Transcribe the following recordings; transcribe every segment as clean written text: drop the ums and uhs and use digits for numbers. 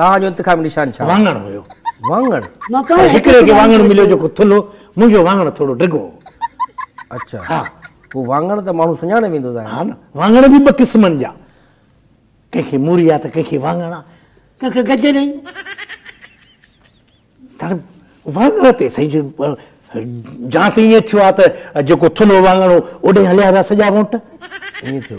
तव्हांजो इंतिखाब निशान छा? वांगण हुयो। वांगण? न तव्हां हिकिड़े खे वांगण मिलियो जेको थुलो, मुंहिंजो वांगण थोरो डिघो। अच्छा हा पोइ वांगण त माण्हू सुञाणे वेंदो आहे। हा न, वांगण बि ॿ क़िस्मनि जा, कंहिंखे मूरी आहे त कंहिंखे वांगण आहे, कंहिंखे गजर ई हाणे वांगण ते साईं जा त ईअं थियो आहे त जेको थुलो वांगण हो ओॾे हलिया विया सॼा वोट। ईअं थियो।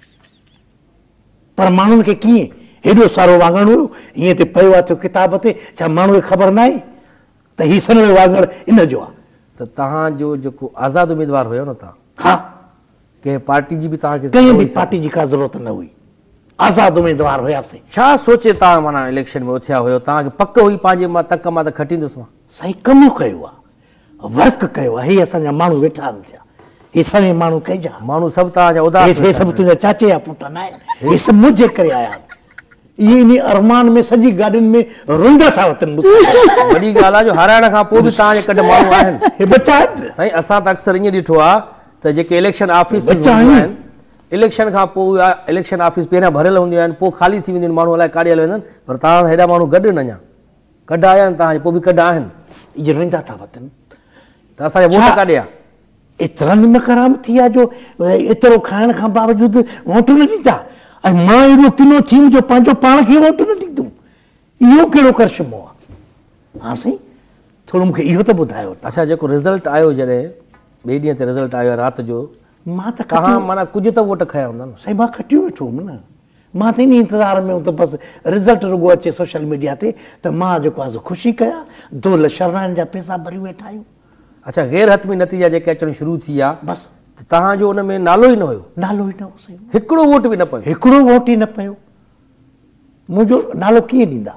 पर माण्हुनि खे कीअं हेॾो सारो वांगण हुयो, हीअं ते पियो आहे थियो किताब ते, छा माण्हूअ खे ख़बर न आहे त हीउ सन्हो वांगण इन जो आहे। त तव्हांजो जेको आज़ाद उम्मीदवार हुयो न तव्हां, हा कंहिं पार्टी जी बि तव्हांखे कंहिं बि पार्टी जी का ज़रूरत न हुई, आज़ाद उम्मीदवार हुयासीं। छा सोचे तव्हां माना इलेक्शन में उथिया हुयो? तव्हांखे पक हुई पंहिंजे मां तक मां त खटींदुसि मां? साईं कमु कयो आहे, वर्क कयो आहे, हीअ असांजा माण्हू वेठा आहिनि थिया, हे सभई माण्हू कंहिंजा माण्हू सभु तव्हांजा उदास हे सभु तुंहिंजा चाचे जा पुट न आहिनि, हे सभु मुंहिंजे करे आया आहिनि। इहे इन अरमान में सॼी गाॾियुनि में रुंड था वठनि। वॾी ॻाल्हि आहे जो हाराइण खां पोइ बि तव्हांजे कॾहिं माण्हू आहिनि। हे बचा आहिनि साईं असां त अक्सर ईअं ॾिठो आहे त जेके इलेक्शन ऑफिस बचा आहिनि, इलेक्शन खां पोइ इलेक्शन ऑफिस पहिरियां भरियल हूंदियूं आहिनि, पोइ ख़ाली थी वेंदियूं आहिनि, माण्हू अलाए काॾे हली वेंदा आहिनि, पर तव्हां हेॾा माण्हू गॾु न अञा कढ आया आहिनि तव्हांजे, पोइ बि कढ आहिनि, इहे रुंड था वठनि। त असांजा वोट काॾे आहे? एतिरनि में कराम थी आहे जो एतिरो खाइण खां बावजूदि वोट न ॾींदा, ऐं मां एॾो किनो थी जो पंहिंजो पाण खे वोट न ॾींदुमि, इहो कहिड़ो करशमो आहे? हा साईं थोरो मूंखे इहो त ॿुधायो। अच्छा जेको रिज़ल्ट आयो जॾहिं ॿिए ॾींहं ते रिज़ल्ट आयो राति जो, मां त तव्हां माना कुझु त वोट खया हूंदा न? साईं मां खटियो वेठो हुउमि न, मां त इन इंतज़ार में हुउमि त बसि रिज़ल्ट रुॻो अचे सोशल मीडिया ते त मां जेको आहे ख़ुशी कयां, 2 लख शरणाइनि जा पैसा भरी वेठा आहियूं। अच्छा गैर हतमी नतीजा जेके अचणु शुरू थी विया, बसि त तव्हांजो उन में नालो ई न हुयो? नालो ई न हो साईं, हिकिड़ो वोट बि न पियो? हिकिड़ो वोट ई न पियो। मुंहिंजो नालो कीअं ॾींदा?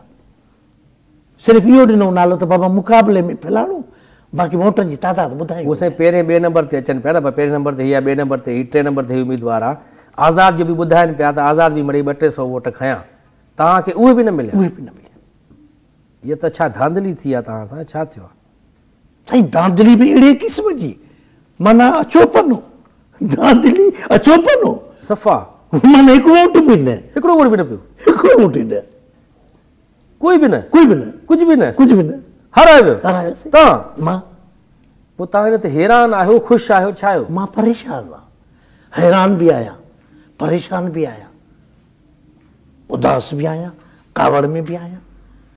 सिर्फ़ु इहो ॾिनो नालो त बाबा मुक़ाबले में फैलाणो, बाक़ी वोटनि जी तादाद ॿुधायो। उहो साईं पहिरें ॿिए नंबर ते अचनि पिया न, पर पहिरें नंबर ते हीअ, ॿिए नंबर ते हीअ, 3 नंबर ते हीअ उम्मीदवार आहे। आज़ाद जो बि ॿुधाइनि पिया त आज़ाद बि मिड़ई 200-300 वोट खयां, तव्हांखे उहे बि न मिलिया? उहे बि न मिलिया। इहा त छा धांधली थी आहे तव्हां सां? छा थियो आहे साईं? धांधली बि अहिड़े क़िस्म जी, माना अचोपनो, धांधली अचोपनो सफ़ा, माना हिकु वोट बि न, हिकिड़ो वोट बि न पियो? हिकिड़ो वोट ई न, कोई बि न? कोई बि न, कुझु बि न? कुझु बि न। हाराए वियो हारायोसीं तव्हां? मां। पोइ तव्हां हिन ते हैरान आहियो, ख़ुशि आहियो, छा आहियो? मां परेशान आहियां, हैरान बि आहियां, परेशान बि आहियां, उदास बि आहियां, कावड़ में बि आहियां।